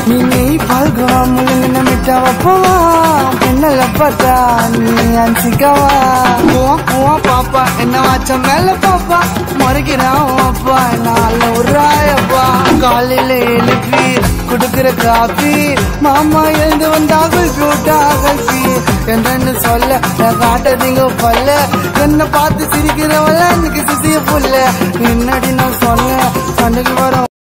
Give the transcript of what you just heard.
நீ பால்கவா முழுங்கின மிட்டா வப்பவா பெண்ணல பார்த்தா நீ அன்சிக்கவா பூவா பாப்பா என்ன வாச்ச மேல பாப்பா முறைக்கிறான் அப்பா நால உராயப்பா காலையில எழுப்பி குடுக்கிற காப்பி மாமா எழுந்து வந்தார்கள் கூட்டாகி என்னன்னு சொல்ல காட்டதிங்க பல்ல என்ன பார்த்து சிரிக்கிறவள எனக்கு சிசிய புல்ல என்னடி நான் சொன்ன சண்டைக்கு வரும்